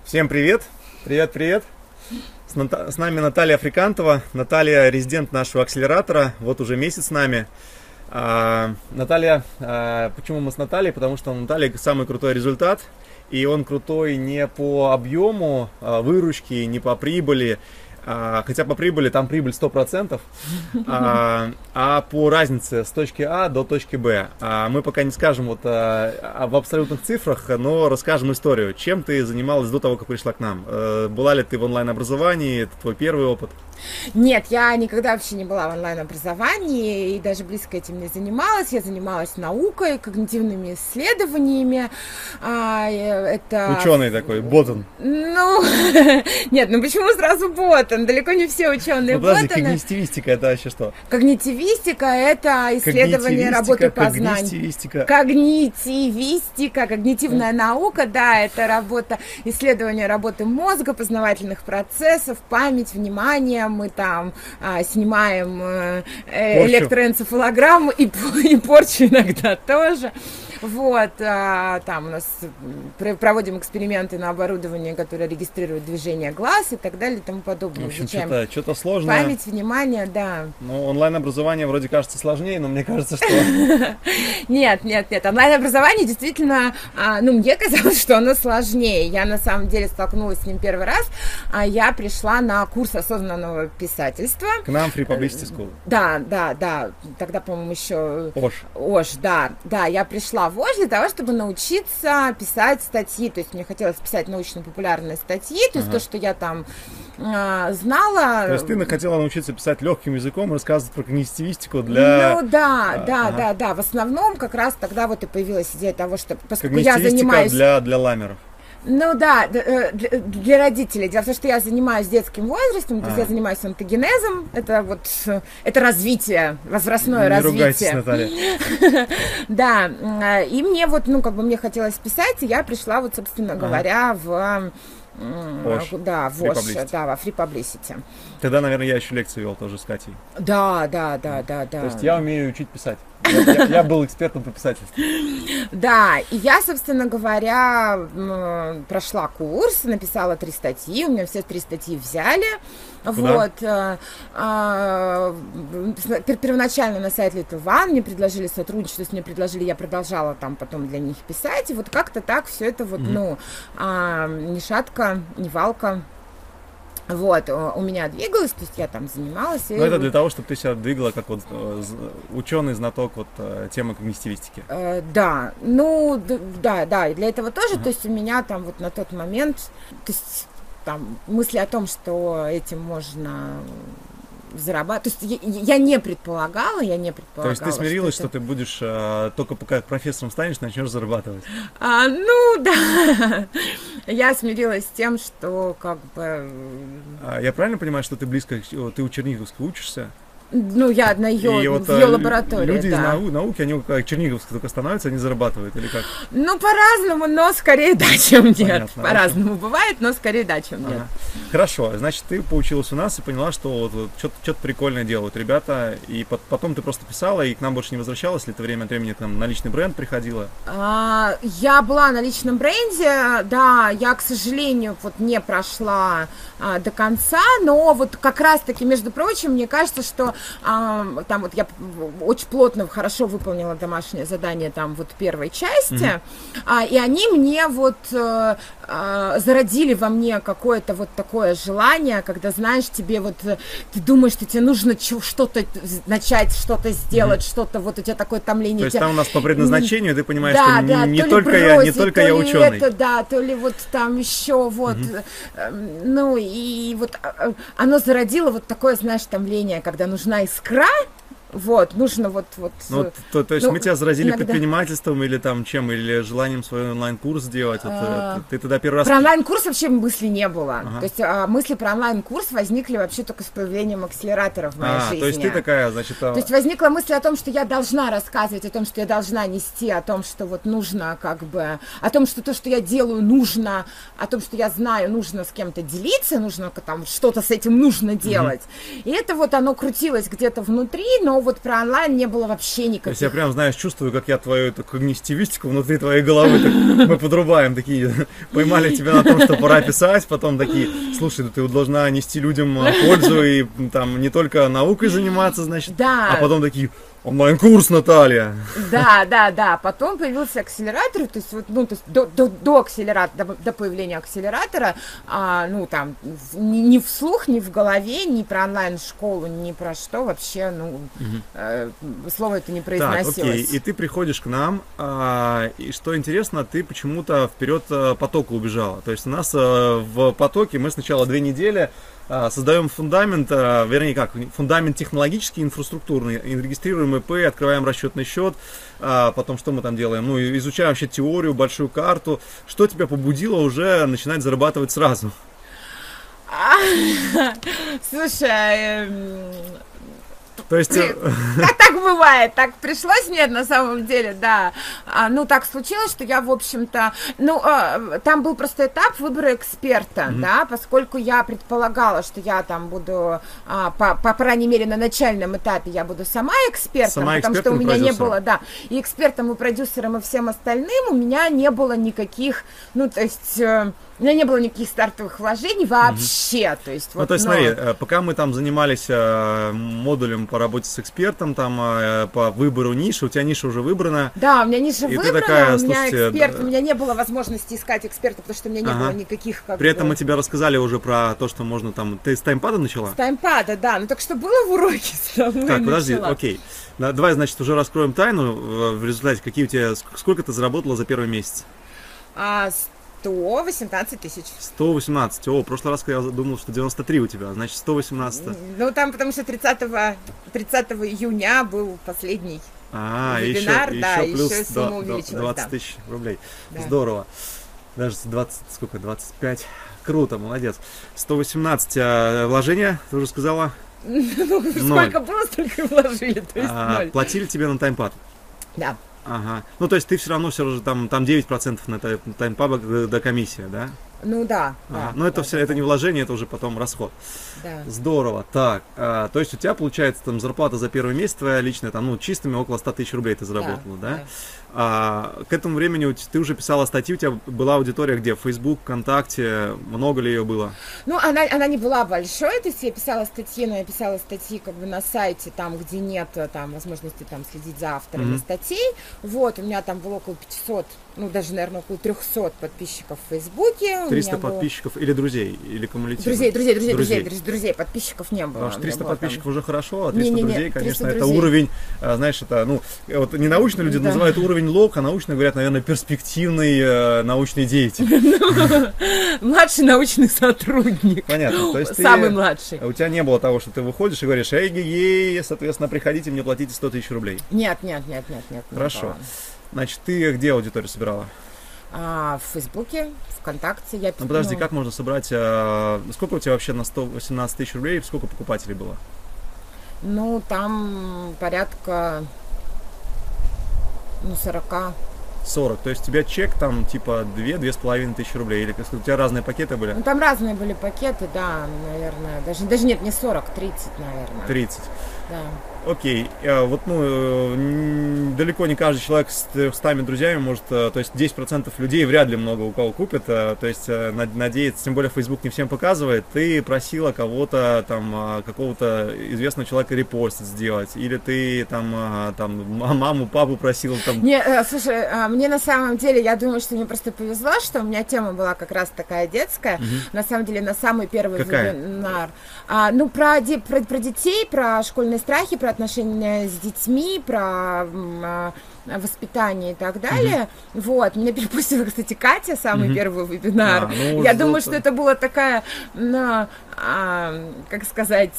Всем привет! Привет! С нами Наталья Африкантова. Наталья резидент нашего акселератора. Вот уже месяц с нами. Наталья, почему мы с Натальей? Потому что у Натальи самый крутой результат. И он крутой не по объему выручки, не по прибыли. Хотя по прибыли, там прибыль 100%, а по разнице с точки А до точки Б. Мы пока не скажем вот в абсолютных цифрах, но расскажем историю. Чем ты занималась до того, как пришла к нам? Была ли ты в онлайн-образовании? Это твой первый опыт? Нет, я никогда вообще не была в онлайн-образовании и даже близко этим не занималась. Я занималась наукой, когнитивными исследованиями. Ученый такой, ботан. Ну, нет, ну почему сразу ботан? Далеко не все ученые ботаны. Когнитивистика это вообще что? Когнитивистика это исследование работы познания. Когнитивистика, когнитивная наука, да, это работа, исследование работы мозга, познавательных процессов, память, внимание. Мы там снимаем электроэнцефалограмму и порчу иногда тоже. Вот, там у нас проводим эксперименты на оборудовании, которое регистрирует движение глаз и так далее и тому подобное. В общем, что-то сложное. Память, внимание, да. Ну, онлайн-образование вроде кажется сложнее, но мне кажется, что... Нет. Онлайн-образование действительно, мне казалось, что оно сложнее. Я на самом деле столкнулась с ним первый раз. Я пришла на курс осознанного писательства. К нам Free Publicity School. Да. Тогда, по-моему, еще... ОШ, да. Я пришла в ОШ для того, чтобы научиться писать статьи. То есть мне хотелось писать научно-популярные статьи. То есть то, что я там знала... То есть ты хотела научиться писать легким языком, рассказывать про когнитивистику для... Ну да. В основном как раз тогда вот и появилась идея того, что поскольку я занимаюсь... для ламеров. Ну да, для родителей. Дело в том, что я занимаюсь детским возрастом, то есть я занимаюсь онтогенезом, это развитие, возрастное развитие. Не ругайтесь, Наталья. Да, и мне мне хотелось писать, и я пришла вот, собственно говоря, в ОШ, во Free Publicity. Тогда, наверное, я еще лекции вел тоже с Катей. Да. То есть я умею учить писать. Я был экспертом по писательству. Да, и я, собственно говоря, прошла курс, написала 3 статьи, у меня все 3 статьи взяли. Куда? Вот. Первоначально на сайт Little One мне предложили сотрудничать, то есть я продолжала там потом для них писать, и вот как-то так все это вот, ни шатка, ни валка. Вот, у меня двигалось, то есть я там занималась. Но это для того, чтобы ты себя двигала как вот ученый, знаток вот темы когнитивистики. Да, и для этого тоже, то есть у меня там вот на тот момент, то есть там мысли о том, что этим можно зарабатывать, то есть я не предполагала. То есть ты смирилась, что ты будешь только пока профессором станешь, начнешь зарабатывать? Да. Я смирилась с тем, что как бы... Я правильно понимаю, что ты ты у Черниговской учишься? Ну, я в ее лаборатории, люди из науки, они как Черниговские только становятся, они зарабатывают, или как? Ну, по-разному, но скорее да, чем нет. Понятно, по-разному бывает, но скорее да, чем нет. Хорошо, значит, ты поучилась у нас и поняла, что вот что-то прикольное делают ребята, и потом ты просто писала, и к нам больше не возвращалась, ли ты время от времени там на личный бренд приходила? Я была на личном бренде, да, я, к сожалению, вот не прошла до конца, но вот как раз-таки, между прочим, мне кажется, что там вот я очень плотно, хорошо выполнила домашнее задание там вот первой части, и они мне вот зародили во мне какое-то вот такое желание, когда, знаешь, тебе вот, ты думаешь, что тебе нужно что-то начать, что-то сделать, что-то, вот у тебя такое томление. То есть там у нас по предназначению, ты понимаешь, что не только я ученый. Это, да, то ли вот там еще вот, ну и вот оно зародило вот такое, знаешь, томление, когда нужна искра. Вот, нужно вот. Ну, то есть мы тебя заразили предпринимательством или там чем, или желанием свой онлайн-курс сделать? Ты тогда первый раз... Про онлайн-курс вообще мысли не было. То есть мысли про онлайн-курс возникли вообще только с появлением акселератора в моей жизни. То есть ты такая, значит... То есть возникла мысль о том, что я должна рассказывать, о том, что я должна нести, о том, что вот нужно как бы... О том, что то, что я делаю, нужно, о том, что я знаю, нужно с кем-то делиться, нужно там что-то с этим нужно делать. И это вот оно крутилось где-то внутри, но но вот про онлайн не было вообще никаких. То есть я прям, знаешь, чувствую, как я твою эту когнитивистику внутри твоей головы мы подрубаем, такие, поймали тебя на том, что пора писать, потом такие, слушай, ты должна нести людям пользу и там не только наукой заниматься, значит, да. А потом такие... Онлайн-курс, Наталья. Да. Потом появился акселератор, то есть, вот, ну, то есть до акселератора, до появления акселератора, ну, там, ни вслух, ни в голове, ни про онлайн-школу, ни про что вообще, ну, слово это не произносилось. Так, окей, и ты приходишь к нам, и что интересно, ты почему-то вперед потока убежала. То есть у нас в потоке мы сначала 2 недели создаем фундамент, вернее как, фундамент технологический, инфраструктурный, регистрируем ИП, открываем расчетный счет, потом что мы там делаем? Ну, изучаем вообще теорию, большую карту. Что тебя побудило уже начинать зарабатывать сразу? Слушай, то есть... Так бывает, так пришлось мне на самом деле, да. Ну, так случилось, что я, в общем-то... Ну, там был просто этап выбора эксперта, да, поскольку я предполагала, что я там буду, по крайней мере, на начальном этапе я буду сама экспертом, потому что у меня не было, да, и экспертом, и продюсером, и всем остальным у меня не было никаких, ну, то есть... У меня не было никаких стартовых вложений вообще. То есть, вот, ну, то есть, смотри, пока мы там занимались модулем по работе с экспертом, там по выбору ниши, у тебя ниша уже выбрана. Да, у меня ниша выбрана, такая, у меня эксперт, да. У меня не было возможности искать эксперта, потому что у меня не было никаких... При этом мы тебе рассказали уже про то, что можно там... Ты с таймпада начала? С таймпада, да. Ну так что было в уроке с тобой. Так, подожди, окей. Давай, значит, уже раскроем тайну. В результате, какие у тебя... Сколько ты заработала за первый месяц? 118 тысяч. 118. О, в прошлый раз я думал, что 93 у тебя, значит 118. Ну там, потому что 30 июня был последний вебинар, еще плюс еще сумма увеличилась. 20 тысяч рублей. Да. Здорово. Даже 20, сколько, 25. Круто, молодец. 118 вложения, ты уже сказала? Сколько было, столько и вложили, то есть 0. Платили тебе на таймпад? Да. Ага. Ну, то есть ты все равно там 9% на таймпаба до комиссия, да? Ну да. Да, но это все, это не вложение, это уже потом расход. Да. Здорово. Так, то есть у тебя получается там зарплата за первый месяц твоя личная, там, ну, чистыми около 100 тысяч рублей ты заработала, да? К этому времени ты уже писала статьи, у тебя была аудитория где? Facebook, ВКонтакте, много ли ее было? Ну, она не была большой, то есть я писала статьи, но я писала статьи как бы на сайте, там, где нет там возможности там следить за авторами статей. Вот, у меня там было около 500, ну, даже, наверное, около 300 подписчиков в Фейсбуке. 300 подписчиков или друзей, или кумулятивно? Друзей, подписчиков не было. Потому что 300 подписчиков там... уже хорошо, а 300 не, друзей, конечно, это друзей. Уровень, знаешь, это, ну, вот не научные люди называют уровень лог, а научные говорят, наверное, перспективный научный деятель. Младший научный сотрудник. Понятно, то есть самый младший. У тебя не было того, что ты выходишь и говоришь, эй, соответственно, приходите, мне платите 100 тысяч рублей. Нет. Хорошо. Значит, ты где аудиторию собирала? В Фейсбуке, ВКонтакте. Ну подожди, как можно собрать... Сколько у тебя вообще на 118 тысяч рублей, сколько покупателей было? Ну, там порядка 40. 40, то есть у тебя чек там типа 2-2,5 тысячи рублей, или у тебя разные пакеты были? Ну там разные были пакеты, да, наверное, даже нет, не 40, 30, наверное. 30. Да. Окей, вот, ну, далеко не каждый человек с 300 друзьями может, то есть 10% людей вряд ли много у кого купит, то есть надеяться, тем более Facebook не всем показывает, ты просила кого-то там, какого-то известного человека репост сделать, или ты там маму, папу просила там... Не, слушай, мне на самом деле, я думаю, что мне просто повезло, что у меня тема была как раз такая детская, на самом деле, на самый первый вебинар. Ну, про детей, про школьные страхи, про отношения с детьми, про воспитание и так далее. Вот. Меня перепустила, кстати, Катя, самый первый вебинар. Я думаю, что это была такая, как сказать...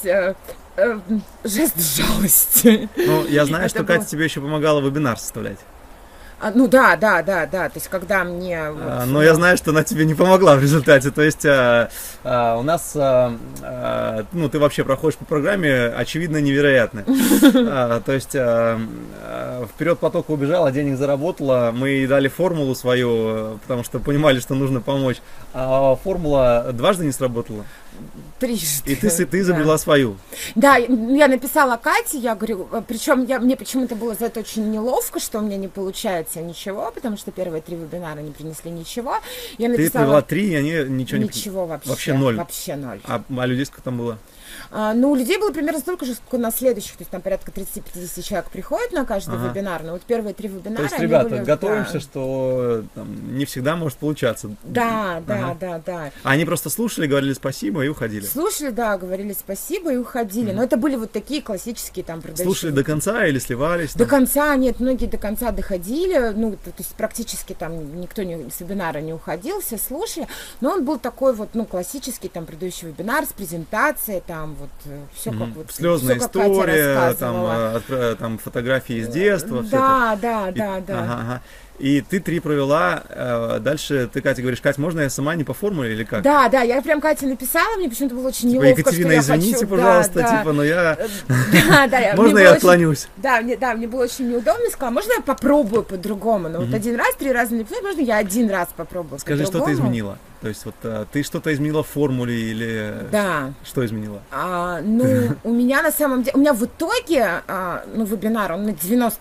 жест жалости. Ну, я знаю, что Катя тебе еще помогала вебинар составлять. Ну да, то есть когда мне... Но я знаю, что она тебе не помогла в результате, то есть у нас, ну, ты вообще проходишь по программе, очевидно, невероятно. То есть вперед потока убежала, денег заработала, мы ей дали формулу свою, потому что понимали, что нужно помочь, а формула дважды не сработала. Трижды. И ты изобрела свою. Да, я написала Кате, я говорю, причем мне почему-то было за это очень неловко, что у меня не получается ничего, потому что первые 3 вебинара не принесли ничего. Я написала... Ты провела 3, и они ничего не... Ничего вообще. Вообще 0. Вообще 0. А людей сколько там было? Ну, у людей было примерно столько же, сколько на следующих, то есть там порядка 30-50 человек приходит на каждый вебинар, но вот первые 3 вебинара... То есть, ребята, были, готовимся, что там, не всегда может получаться. Да. А они просто слушали, говорили спасибо и уходили? Слушали, да, говорили спасибо и уходили, но это были вот такие классические там продающие... Слушали до конца или сливались? До конца, нет, многие до конца доходили, ну, то есть практически там никто с вебинара не уходил, все слушали, но он был такой вот, ну, классический там продающий вебинар с презентацией, там вот все как вот... Слезная всё, как история, там фотографии из детства. Да. И ты 3 провела, дальше ты, Катя, говоришь, Кать, можно я сама не по формуле или как? Да, я прям Кате написала, мне почему-то было очень неловко, Екатерина, что извините, я хочу... пожалуйста, но я... Можно я отклонюсь? Да, мне было очень неудобно, я сказала, можно я попробую по-другому? Ну вот 1 раз, 3 раза не писать, можно я 1 раз попробую по-другому? Скажи, что ты изменила? То есть вот ты что-то изменила в формуле или... Да. Что изменила? Ну, у меня на самом деле... У меня в итоге, вебинар, он на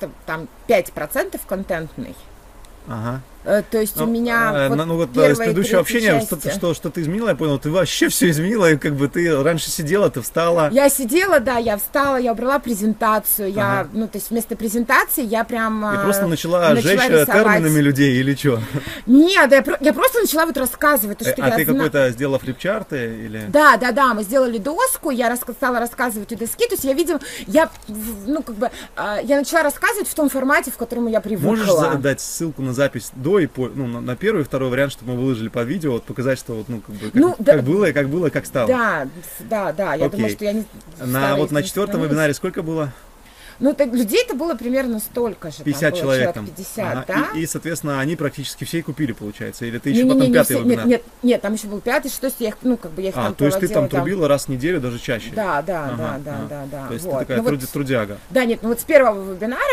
95% контентный. Ага. То есть у меня вот из предыдущего общения, что ты изменила, я понял, ты вообще все изменила, и как бы ты раньше сидела, ты встала. Я сидела, да, я встала, я убрала презентацию, ну, то есть вместо презентации я прям... И просто начала жечь терминами людей или что? Нет, я просто начала вот рассказывать. Ты какой-то сделала флипчарты или... Да, мы сделали доску, я стала рассказывать у доски, то есть я видела, я начала рассказывать в том формате, в котором я привыкла. Можешь дать ссылку на запись до и на первый и второй вариант, чтобы мы выложили под видео, вот показать, что вот, как было, как стало. Да, я думаю, что я не... На 4-м вебинаре сколько было? Ну, людей-то было примерно столько же. 50 человек там. 50, да? И, соответственно, они практически все и купили, получается? Или ты еще потом 5-й вебинар? Нет, там еще был 5-й, 6-й, я их там проводила. То есть ты там трубила раз в неделю, даже чаще? Да. То есть ты такая трудяга. Да, нет, ну вот с первого вебинара,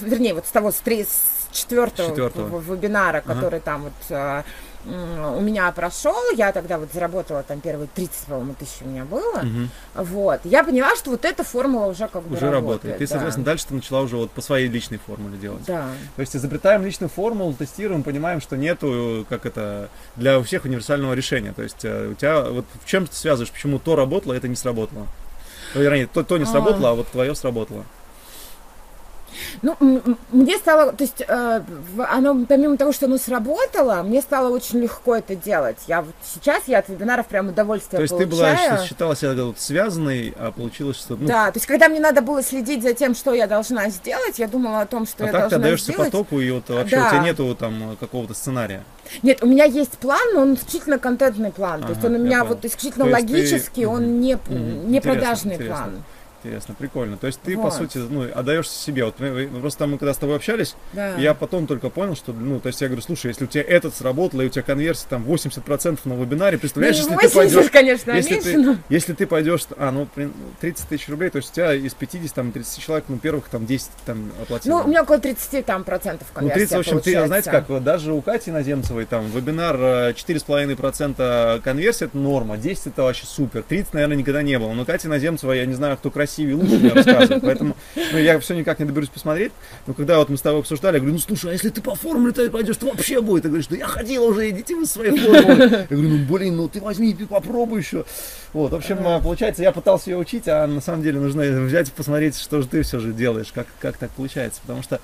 с 4-го вебинара, который там вот... у меня прошел, я тогда вот заработала там первые 30, по-моему, тысяч у меня было, вот, я поняла, что вот эта формула уже как бы уже работает. Ты, соответственно, дальше ты начала уже вот по своей личной формуле делать. Да. То есть изобретаем личную формулу, тестируем, понимаем, что нету, для всех универсального решения. То есть у тебя, вот в чем ты связываешь, почему то работало, это не сработало? Вернее, то не сработало, а вот твое сработало. Ну, мне стало, то есть, оно, помимо того, что оно сработало, мне стало очень легко это делать. Сейчас я от вебинаров прям удовольствие получаю. То есть ты была, считала себя связанной, а получилось, что... Да, то есть когда мне надо было следить за тем, что я должна сделать, я думала о том, что я должна сделать. А так ты отдаешься потоку, и вот вообще у тебя нету там какого-то сценария? Нет, у меня есть план, но он исключительно контентный план. То есть он у меня вот исключительно логический, он не продажный план. Интересно, прикольно. То есть ты, по сути, отдаешься себе. Вот просто мы когда с тобой общались, я потом только понял, что, то есть я говорю, слушай, если у тебя этот сработало, и у тебя конверсия там 80% на вебинаре, представляешь, если ты пойдешь... конечно, если ты пойдешь, 30 тысяч рублей, то есть у тебя из 50, там, 30 человек, первых там 10 там оплатили. Ну, у меня около 30 там процентов конверсия 30, в общем, ты, знаете как, вот даже у Кати Иноземцевой там вебинар 4,5% конверсия, это норма, 10 это вообще супер, 30, наверное, никогда не было. Но Катя Иноземцева, я не знаю, кто красивее и лучше мне рассказывает, поэтому я все никак не доберусь посмотреть. Но когда вот мы с тобой обсуждали, я говорю, слушай, а если ты по формуле пойдешь, то вообще будет. Ты говоришь, я ходила уже, идите вы своей формулы. Я говорю, ты возьми, ты попробуй еще. Вот, в общем, получается, я пытался ее учить, а на самом деле нужно взять и посмотреть, что же ты все же делаешь, как так получается, потому что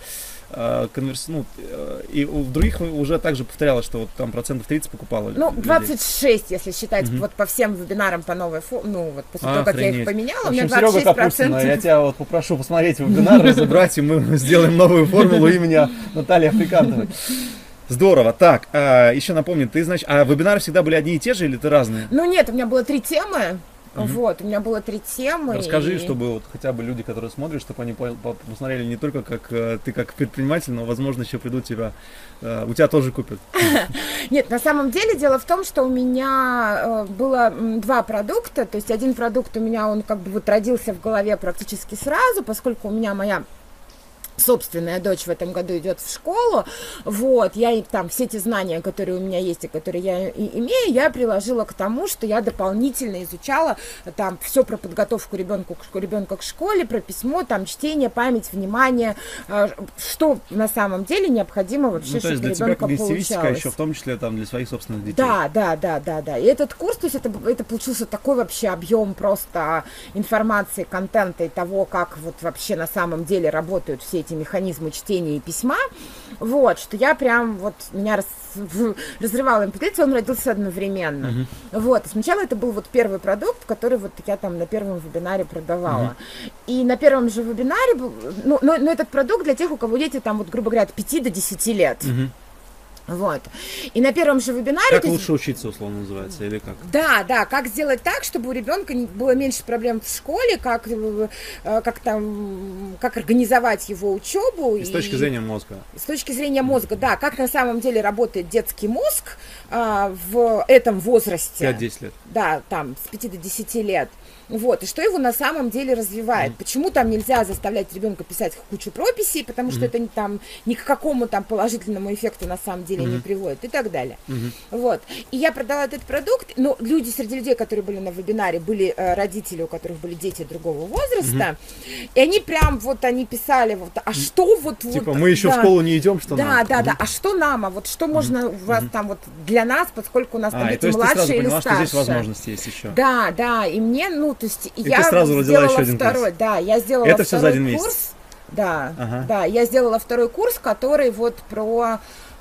и у других уже также повторялось, что вот там процентов 30 покупало. 26, если считать, вот по всем вебинарам по новой вот после того, как я их поменяла, у меня 26%. Я тебя вот попрошу посмотреть вебинар, разобрать, и мы сделаем новую формулу имени Натальи Африкантовой. Здорово. Так, еще напомню, ты, значит, а вебинары всегда были одни и те же или ты разные? Ну нет, у меня было 3 темы. Вот, у меня было 3 темы. Расскажи, чтобы вот хотя бы люди, которые смотрят, чтобы они посмотрели не только как ты как предприниматель, но, возможно, еще придут у тебя тоже купят. Нет, на самом деле дело в том, что у меня было 2 продукта, то есть один продукт у меня, он как бы вот родился в голове практически сразу, поскольку у меня моя собственная дочь в этом году идет в школу, вот, я и там все эти знания, которые у меня есть и которые я имею, я приложила к тому, что я дополнительно изучала там все про подготовку ребенка к школе, про письмо, там чтение, память, внимание, что на самом деле необходимо вообще, чтобы для ребенка тебя когнитивистика получалось. еще в том числе там для своих собственных детей. Да. И этот курс, то есть это получился такой вообще объем просто информации, контента и того, как вот вообще на самом деле работают все эти механизмы чтения и письма, вот, что я прям, вот, меня разрывала импотенция, он родился одновременно. Вот, и сначала это был вот первый продукт, который вот я там на первом вебинаре продавала. И на первом же вебинаре был, но этот продукт для тех, у кого дети там, вот, грубо говоря, от 5 до 10 лет. Вот. И на первом же вебинаре... Как лучше учиться, условно называется, или как? Да, как сделать так, чтобы у ребенка было меньше проблем в школе, как организовать его учебу. И с точки зрения мозга. С точки зрения мозга, да, как на самом деле работает детский мозг в этом возрасте. 5-10 лет. Да, там, с 5 до 10 лет. Вот, и что его на самом деле развивает. Почему там нельзя заставлять ребенка писать кучу прописей, потому что это там ни к какому там положительному эффекту на самом деле не приводит и так далее. Вот. И я продала этот продукт, но среди людей, которые были на вебинаре, были родители, у которых были дети другого возраста, и они прям вот, они писали, вот, а что вот... Типа, мы еще в школу не идем, что нам? Да, а что нам, а вот что можно у вас там вот для нас, поскольку у нас там дети младшие или старше. Что здесь возможности есть еще. Да, и мне, то есть и я ты сразу родила еще один второй, курс. Да, я сделала это второй все за один курс. Месяц. Да, я сделала второй курс, который вот про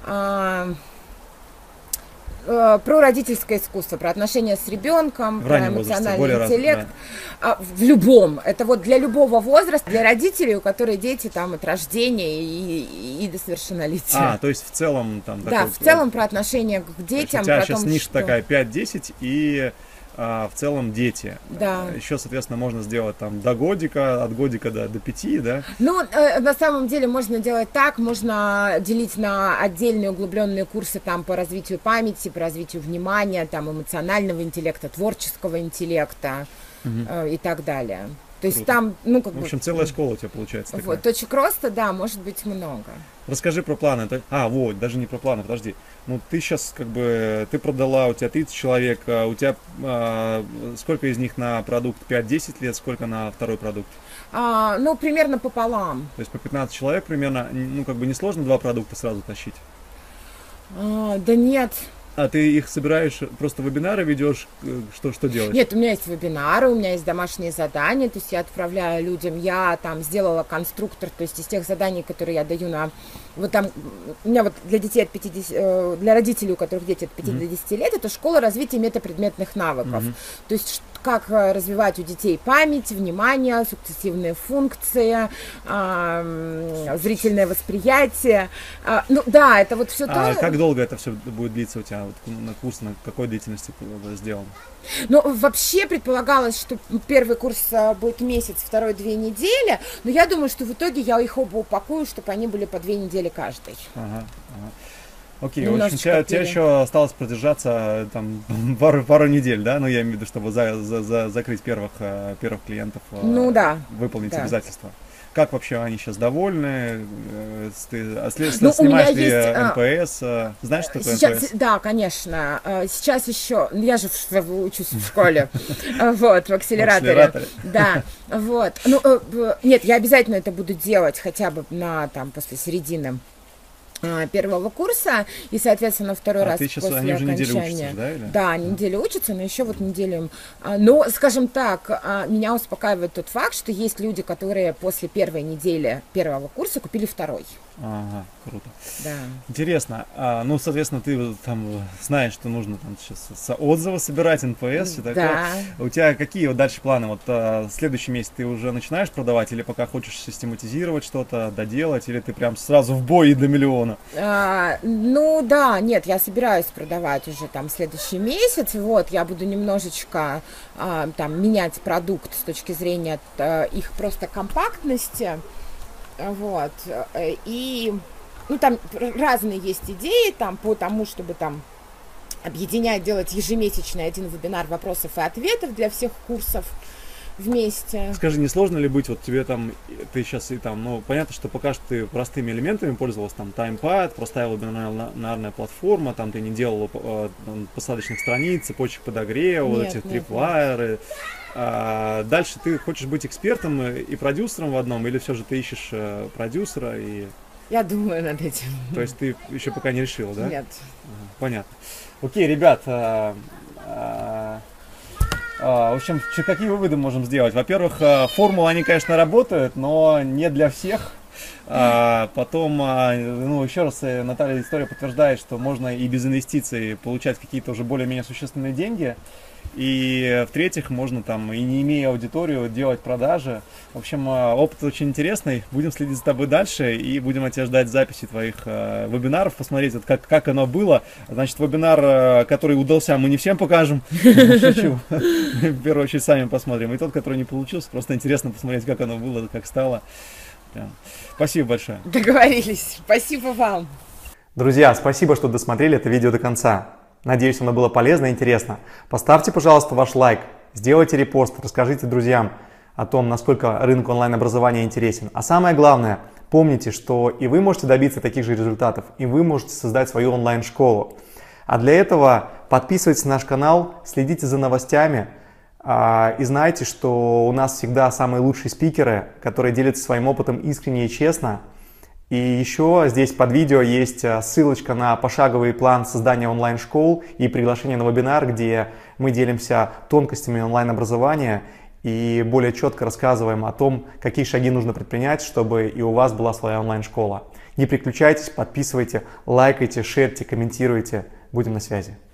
родительское искусство, про отношения с ребенком, про эмоциональный интеллект. В любом. Это вот для любого возраста, для родителей, у которых дети там от рождения и до совершеннолетия. То есть в целом там... Да, в целом про отношения к детям. У тебя сейчас ниша такая 5-10 и... в целом дети. Да. Еще, соответственно, можно сделать там до годика, от годика до 5, да? На самом деле можно делать так, можно делить на отдельные углубленные курсы там по развитию памяти, по развитию внимания, там эмоционального интеллекта, творческого интеллекта и так далее. То есть там, в общем, целая школа у тебя получается такая. Вот, точек роста, да, может быть много. Расскажи про планы. Даже не про планы, подожди. Ты сейчас ты продала, у тебя 30 человек, у тебя сколько из них на продукт 5-10 лет, сколько на второй продукт? Примерно пополам. То есть по 15 человек примерно, не сложно 2 продукта сразу тащить? Да нет. А ты их собираешь, просто вебинары ведешь, что делаешь? Нет, у меня есть вебинары, у меня есть домашние задания, то есть я отправляю людям, я там сделала конструктор, то есть из тех заданий, которые я даю у меня вот для детей от 50, для родителей, у которых дети от 5 до 10 лет, это школа развития метапредметных навыков. То есть как развивать у детей память, внимание, сукцессивные функции, зрительное восприятие. Это вот все то... Как долго это все будет длиться у тебя? На курс на какой длительности сделан? Вообще предполагалось, что первый курс будет месяц, второй 2 недели, но я думаю, что в итоге я их оба упакую, чтобы они были по 2 недели каждый. Окей, в общем, тебе еще осталось продержаться там пару недель, да? Я имею в виду, чтобы закрыть первых клиентов, выполнить обязательства. Как вообще они сейчас довольны? Снимаешь ли НПС? Знаешь, что такое НПС? Да, конечно. Сейчас еще, я же учусь в школе, в акселераторе. Да, вот. Нет, я обязательно это буду делать хотя бы после середины первого курса, и, соответственно, второй раз после окончания. Они уже неделю учатся, да? Или? Да, неделю учатся, но еще неделю. Но, скажем так, меня успокаивает тот факт, что есть люди, которые после первой недели первого курса купили второй. Ага, круто. Да. Интересно. Ну, соответственно, ты там знаешь, что нужно там сейчас отзывы собирать, НПС, все такое. Да. У тебя какие вот дальше планы? Вот следующий месяц ты уже начинаешь продавать, или пока хочешь систематизировать что-то, доделать, или ты прям сразу в бой и до миллиона? Ну да, нет, я собираюсь продавать уже там следующий месяц. Вот, я буду немножечко там менять продукт с точки зрения их просто компактности. Вот, и, ну, там разные есть идеи, там, по тому, чтобы там объединять, делать ежемесячный один вебинар вопросов и ответов для всех курсов вместе. Скажи, не сложно ли быть, вот тебе там, ты сейчас и там, ну, понятно, что пока что ты простыми элементами пользовалась, там, таймпад, простая вебинарная платформа, там, ты не делала посадочных страниц, цепочек подогрева, вот этих трипвайеры. Дальше ты хочешь быть экспертом и продюсером в одном, или все же ты ищешь продюсера и... Я думаю над этим. То есть ты еще пока не решила, да? Нет. Понятно. Окей, ребят, в общем, какие выводы можем сделать? Во-первых, формулы, они, конечно, работают, но не для всех. Потом, ну, еще раз, Наталья история подтверждает, что можно и без инвестиций получать какие-то уже более-менее существенные деньги. И в-третьих, можно там, и не имея аудиторию, делать продажи. В общем, опыт очень интересный. Будем следить за тобой дальше и будем от тебя ждать записи твоих вебинаров, посмотреть, вот как оно было. Значит, вебинар, который удался, мы не всем покажем. Шучу. В первую очередь сами посмотрим. И тот, который не получился, просто интересно посмотреть, как оно было, как стало. Спасибо большое. Договорились. Спасибо вам. Друзья, спасибо, что досмотрели это видео до конца. Надеюсь, оно было полезно и интересно. Поставьте, пожалуйста, ваш лайк, сделайте репост, расскажите друзьям о том, насколько рынок онлайн-образования интересен. А самое главное, помните, что и вы можете добиться таких же результатов, и вы можете создать свою онлайн-школу. А для этого подписывайтесь на наш канал, следите за новостями и знайте, что у нас всегда самые лучшие спикеры, которые делятся своим опытом искренне и честно. И еще здесь под видео есть ссылочка на пошаговый план создания онлайн-школ и приглашение на вебинар, где мы делимся тонкостями онлайн-образования и более четко рассказываем о том, какие шаги нужно предпринять, чтобы и у вас была своя онлайн-школа. Не переключайтесь, подписывайте, лайкайте, шерьте, комментируйте. Будем на связи.